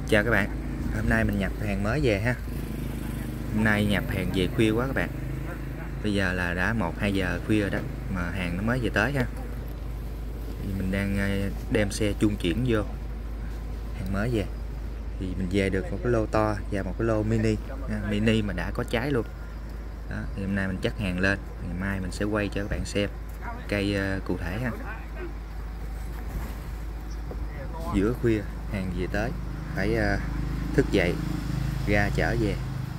Chào các bạn, hôm nay mình nhập hàng mới về ha. Hôm nay nhập hàng về khuya quá các bạn. Bây giờ là đã 1-2 giờ khuya rồi đó mà hàng nó mới về tới ha. Thì mình đang đem xe trung chuyển vô hàng mới về. Thì mình về được một cái lô to và một cái lô mini mini mà đã có trái luôn đó. Thì hôm nay mình chất hàng lên, ngày mai mình sẽ quay cho các bạn xem cây cụ thể ha. Giữa khuya hàng về tới phải thức dậy ra chở về.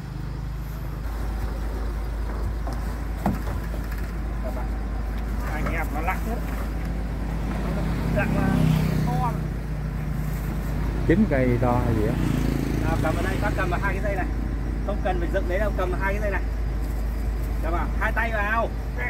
Anh em nó lắc hết. Lắc to. 9 cây to hay gì á? Cầm ở đây, bác cầm vào 2 cái dây này. Không cần phải dựng đấy đâu, cầm vào 2 cái dây này. Cầm vào, 2 tay vào.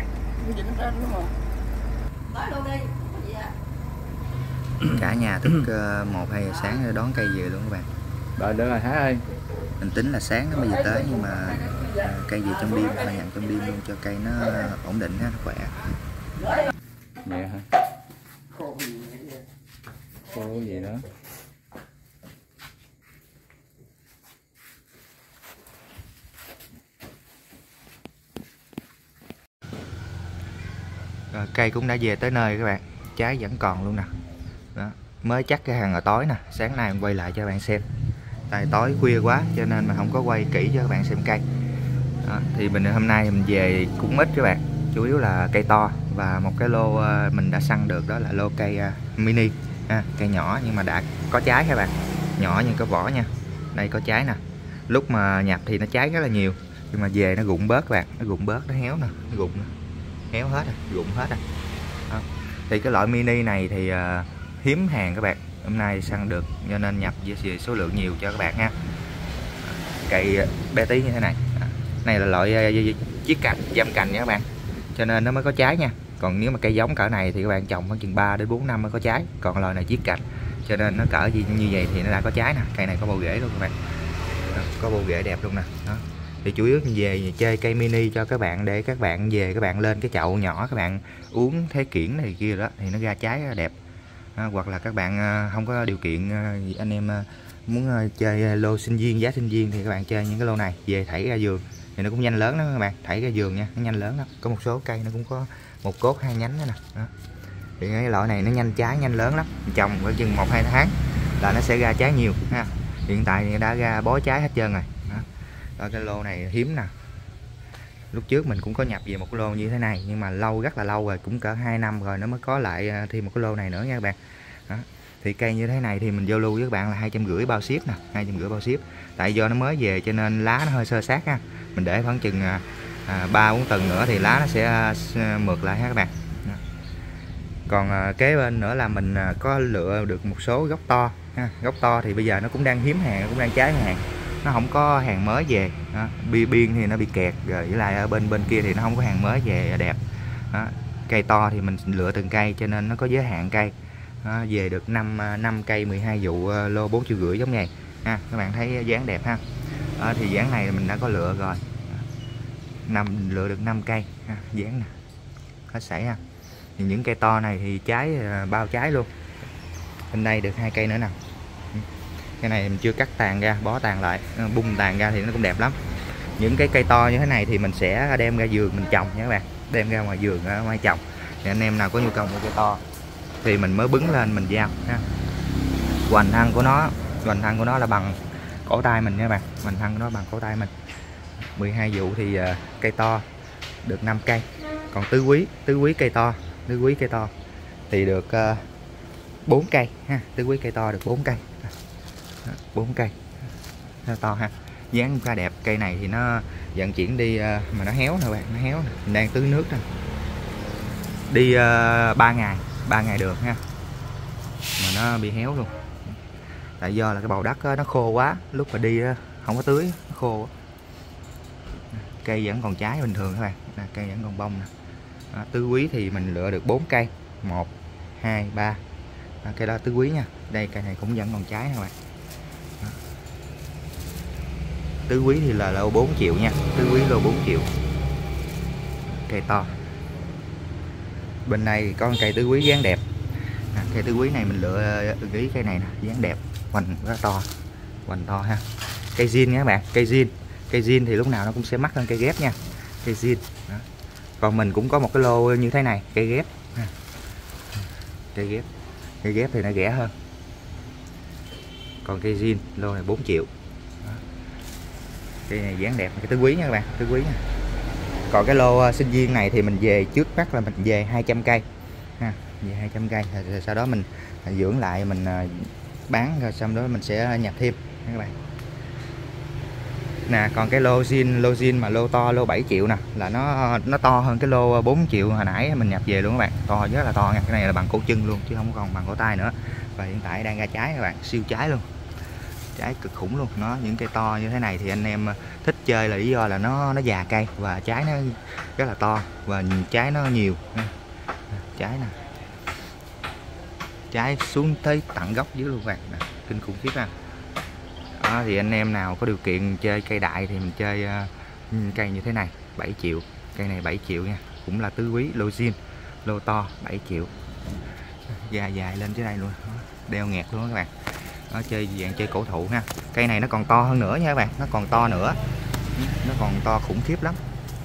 Cả nhà thức 1-2 giờ sáng đón cây về luôn các bạn. Đợi đợi rồi hả ơi. Mình tính là sáng nó mới về tới nhưng mà cây về trong đêm, mà nhận trong đêm luôn cho cây nó ổn định ha, khỏe. Nhẹ hả? Khô gì đó. Rồi, cây cũng đã về tới nơi các bạn, trái vẫn còn luôn nè. Đó, mới chắc cái hàng hồi tối nè, sáng nay mình quay lại cho các bạn xem. Tại tối khuya quá cho nên mà không có quay kỹ cho các bạn xem cây. Đó, thì mình hôm nay mình về cũng ít các bạn, chủ yếu là cây to và một cái lô mình đã săn được đó là lô cây mini cây nhỏ nhưng mà đã có trái các bạn, nhỏ nhưng có vỏ nha. Đây có trái nè, lúc mà nhập thì nó trái rất là nhiều nhưng mà về nó rụng bớt các bạn, nó rụng bớt, nó héo nè, nó rụng nè, héo hết rồi, rụng hết rồi. Đó. Thì cái loại mini này thì hiếm hàng các bạn, hôm nay săn được cho nên nhập về số lượng nhiều cho các bạn ha. Cây bé tí như thế này, này là loại chiết cành, dăm cành nha các bạn, cho nên nó mới có trái nha. Còn nếu mà cây giống cỡ này thì các bạn trồng khoảng chừng 3 đến 4 năm mới có trái, còn loại này chiết cành cho nên nó cỡ như vậy thì nó đã có trái nè. Cây này có bầu rễ luôn các bạn. Đó, có bầu rễ đẹp luôn nè. Đó. Thì chủ yếu về chơi cây mini cho các bạn, để các bạn về các bạn lên cái chậu nhỏ các bạn uống thế kiển này kia đó thì nó ra trái đẹp. Hoặc là các bạn không có điều kiện, anh em muốn chơi lô sinh viên, giá sinh viên thì các bạn chơi những cái lô này về thảy ra vườn thì nó cũng nhanh lớn đó các bạn, thảy ra vườn nha, nó nhanh lớn đó. Có một số cây nó cũng có một cốt 2 nhánh đó nè. Đó. Thì cái loại này nó nhanh trái, nhanh lớn lắm, trồng khoảng chừng 1-2 tháng là nó sẽ ra trái nhiều ha. Hiện tại thì đã ra bó trái hết trơn rồi. Đó. Đó, cái lô này hiếm nè. Lúc trước mình cũng có nhập về một cái lô như thế này nhưng mà lâu, rất là lâu rồi, cũng cỡ 2 năm rồi nó mới có lại thêm một cái lô này nữa nha các bạn. Đó. Thì cây như thế này thì mình giao lưu với các bạn là 250 bao ship nè, 250 bao ship. Tại do nó mới về cho nên lá nó hơi sơ sát ha. Mình để khoảng chừng 3-4 tuần nữa thì lá nó sẽ mượt lại ha các bạn. Đó. Còn kế bên nữa là mình có lựa được một số gốc to ha. Gốc to thì bây giờ nó cũng đang hiếm hàng, cũng đang cháy hàng, nó không có hàng mới về. Đó. Biên thì nó bị kẹt rồi, với lại ở bên kia thì nó không có hàng mới về đẹp. Đó. Cây to thì mình lựa từng cây cho nên nó có giới hạn cây. Đó. Về được 5 cây 12 vụ lô 450 giống này ha. Các bạn thấy dáng đẹp ha. Đó, thì dáng này mình đã có lựa rồi, lựa được 5 cây ha. Dáng nè, hết sảy ha. Thì những cây to này thì trái bao trái luôn. Bên đây được 2 cây nữa nè. Cái này mình chưa cắt tàn ra, bó tàn lại, bung tàn ra thì nó cũng đẹp lắm. Những cái cây to như thế này thì mình sẽ đem ra vườn mình trồng nha các bạn, đem ra ngoài vườn ở ngoài trồng. Thì anh em nào có nhu cầu mua cây to thì mình mới bứng lên mình giao ha. Hoành thân của nó là bằng cổ tay mình nha các bạn, hoành thân của nó bằng cổ tay mình. 12 vụ thì cây to được 5 cây. Còn tứ quý cây to thì được 4 cây ha. Tứ quý cây to được 4 cây. 4 cây nó to ha, dáng khá đẹp. Cây này thì nó vận chuyển đi mà nó héo nè bạn, nó héo nè. Mình đang tưới nước nè, đi 3 ngày được ha, mà nó bị héo luôn. Tại do là cái bầu đất nó khô quá, lúc mà đi không có tưới, nó khô. Cây vẫn còn trái bình thường các bạn, cây vẫn còn bông nè. Tứ quý thì mình lựa được 4 cây, 1, 2, 3. Cây đó tứ quý nha. Đây cây này cũng vẫn còn trái nè các bạn. Tứ quý thì là lô 4 triệu nha, tứ quý lô 4 triệu. Cây to. Bên này có cây tứ quý dáng đẹp. Cây tứ quý này mình lựa ý cây này nè, dáng đẹp, hoành rất to. hoành to ha. Cây zin nha các bạn, cây zin thì lúc nào nó cũng sẽ mắc hơn cây ghép nha, cây zin. Còn mình cũng có một cái lô như thế này, cây ghép, cây ghép thì nó rẻ hơn. Còn cây zin lô này 4 triệu. Cây này dáng đẹp, cái tứ quý nha các bạn, tứ quý nha. Còn cái lô sinh viên này thì mình về trước mắt là mình về 200 cây ha, về 200 cây rồi sau đó mình dưỡng lại, mình bán rồi sau đó mình sẽ nhập thêm nha các bạn. Nè, còn cái lô zin mà lô to, lô 7 triệu nè, là nó to hơn cái lô 4 triệu hồi nãy mình nhập về luôn các bạn, to rất là to nha. Cái này là bằng cổ chân luôn chứ không còn bằng cổ tay nữa. Và hiện tại đang ra trái các bạn, siêu trái luôn, trái cực khủng luôn. Nó những cây to như thế này thì anh em thích chơi là lý do là nó già cây và trái nó rất là to và trái nó nhiều. Trái nè, trái xuống tới tận gốc dưới luôn các bạn, kinh khủng khiếp ha. Đó, thì anh em nào có điều kiện chơi cây đại thì mình chơi cây như thế này 7 triệu, cây này 7 triệu nha, cũng là tứ quý, lô zin, lô to 7 triệu, dài lên dưới đây luôn, đeo nghẹt luôn các bạn. Nó chơi dạng chơi cổ thụ ha. Cây này nó còn to hơn nữa nha các bạn, nó còn to nữa, nó còn to khủng khiếp lắm.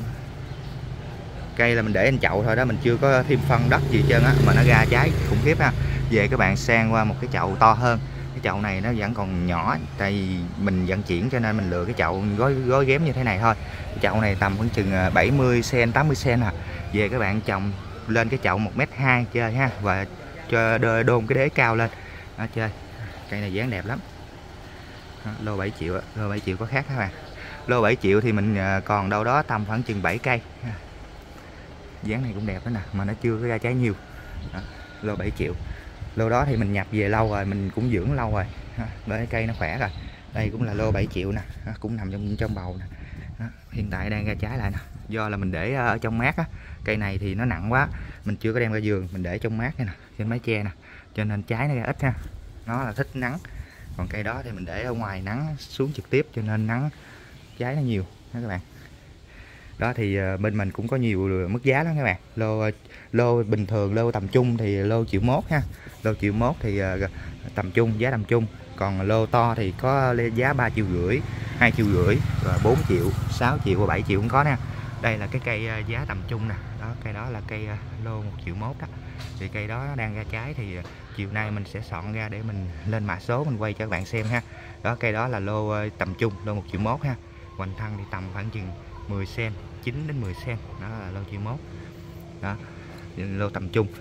Cây là mình để trên chậu thôi đó, mình chưa có thêm phân đất gì hết trơn á, mà nó ra trái khủng khiếp ha. Về các bạn sang qua một cái chậu to hơn. Cái chậu này nó vẫn còn nhỏ, tại vì mình vận chuyển cho nên mình lựa cái chậu gói ghém như thế này thôi. Cái chậu này tầm khoảng chừng 70 cm, 80 cm à. Về các bạn trồng lên cái chậu 1m2 chơi ha, và cho đôn cái đế cao lên đó, chơi. Cây này dáng đẹp lắm. Đó, lô 7 triệu, lô 7 triệu có khác các bạn. Lô 7 triệu thì mình còn đâu đó tầm khoảng chừng 7 cây. Dáng này cũng đẹp đó nè, mà nó chưa có ra trái nhiều. Đó, lô 7 triệu. Lô đó thì mình nhập về lâu rồi, mình cũng dưỡng lâu rồi. Bởi cây nó khỏe rồi. Đây cũng là lô 7 triệu nè, cũng nằm trong bầu nè. Đó, hiện tại đang ra trái lại nè. Do là mình để ở trong mát á. Cây này thì nó nặng quá, mình chưa có đem ra vườn, mình để trong mát này nè, trên mái che nè. Cho nên trái nó ra ít ha. Nó là thích nắng. Còn cây đó thì mình để ở ngoài nắng xuống trực tiếp cho nên nắng trái nó nhiều đó các bạn. Đó thì bên mình cũng có nhiều mức giá lắm các bạn. Lô bình thường, lô tầm trung thì lô 1,1 triệu ha. Lô 1,1 triệu thì tầm trung, giá tầm trung. Còn lô to thì có giá 3,5 triệu, 2,5 triệu, rồi 4 triệu, 6 triệu và 7 triệu cũng có nè. Đây là cái cây giá tầm trung nè. Đó, cây đó là cây lô 1,1 triệu đó. Thì cây đó đang ra trái thì chiều nay mình sẽ soạn ra để mình lên mã số mình quay cho các bạn xem ha. Đó, cây đó là lô tầm trung, lô 1,1 triệu ha. Hoành thân thì tầm khoảng chừng 10 cm, 9 đến 10 cm. Đó là lô 1,1 triệu. Đó, lô tầm trung.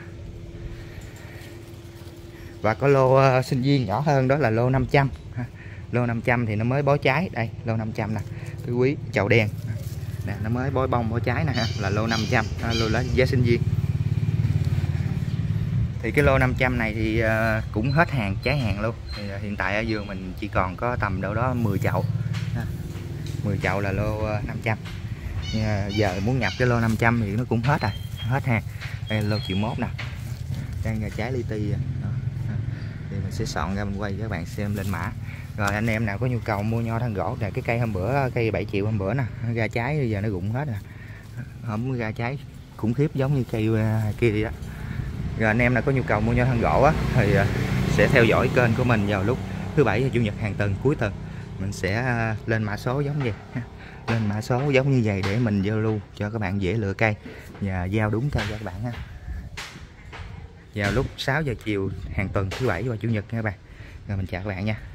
Và có lô sinh viên nhỏ hơn đó là lô 500. Lô 500 thì nó mới bó trái. Đây, lô 500 nè, cái quý chậu đen nè, nó mới bó bông bó trái nè ha, là lô 500. Lô lá giá sinh viên. Thì cái lô 500 này thì cũng hết hàng, cháy hàng luôn. Thì hiện tại ở vườn mình chỉ còn có tầm đâu đó 10 chậu. 10 chậu là lô 500. Giờ muốn nhập cái lô 500 thì nó cũng hết rồi, hết hàng. Đây là lô 1,1 triệu nè, đang ra trái li ti. Thì mình sẽ soạn ra mình quay cho các bạn xem lên mã. Rồi anh em nào có nhu cầu mua nho thân gỗ nè, cái cây hôm bữa, cây 7 triệu hôm bữa nè, nó ra trái bây giờ nó rụng hết rồi, không ra trái khủng khiếp giống như cây kia đi đó. Rồi anh em nào có nhu cầu mua nho thân gỗ á thì sẽ theo dõi kênh của mình vào lúc thứ Bảy và Chủ nhật hàng tuần, cuối tuần mình sẽ lên mã số giống vậy, lên mã số giống như vậy để mình giao lưu cho các bạn dễ lựa cây và giao đúng cho các bạn ha. Vào lúc 6 giờ chiều hàng tuần thứ Bảy và Chủ nhật nha các bạn. Rồi mình chào các bạn nha.